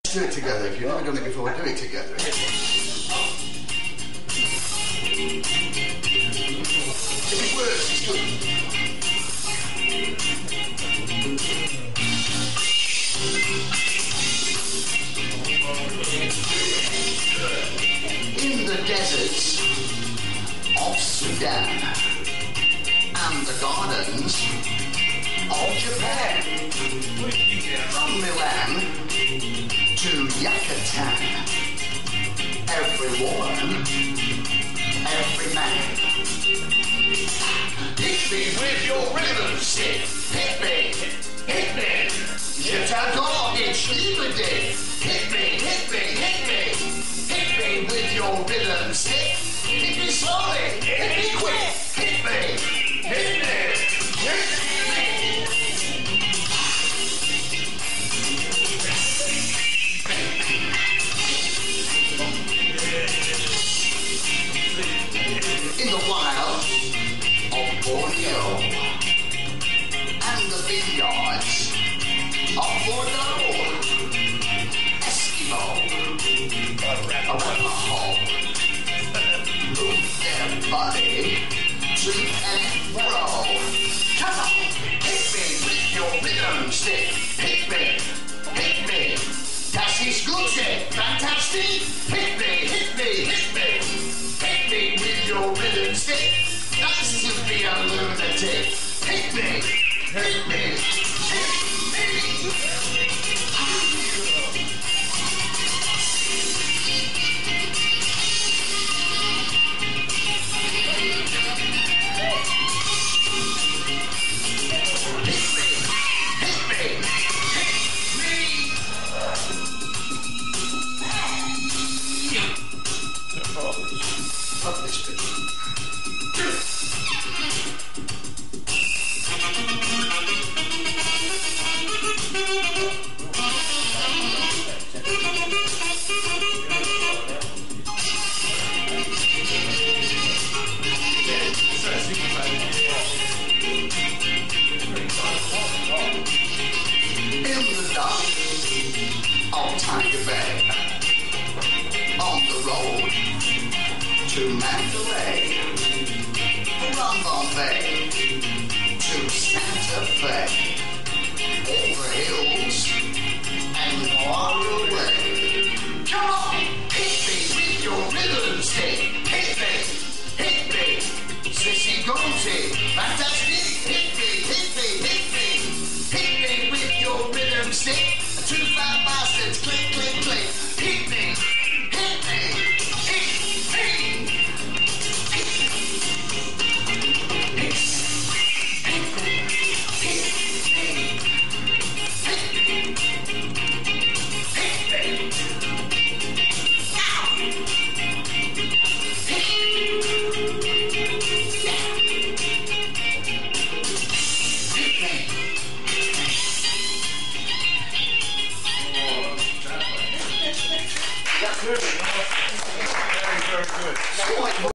Do it together. If you've never done it before, do it together. If it works, it's good. In the deserts of Sudan and the gardens of Japan, from Milan to Yucatan, every woman, every man. Hit me with your rhythm stick. Hit me, hit me. Je t'adore, it's liberty. Hit me, hit me, hit me. Hit me with your rhythm stick. Hit me slowly, hit me quick. Hit me, hit me, hit me. In the wild of Borneo and the vineyards of Bordeaux, Eskimo, Arapaho, move their body to and fro. Come on, hit me with your rhythm stick. Hit me, hit me. Das ist Gute, fantastic. Hit me, hit me, hit me. Hit me with your rhythm stick. That's to be a lunatic. Hit me, hit me, hit me. Fuck this bitch. In the dark of Tiger Bay, on the road to Mandalay, from Bombay to Santa Fe, over hills and far away. Come on, hit me with your rhythm stick. Hit me, hit me, Sissy Gonzi, fantastic. Hit me, hit me, hit me, hit me with your rhythm stick. Two fat bastards, click, click, click. Hit me, hit me, hit me. That's good. Very, very good.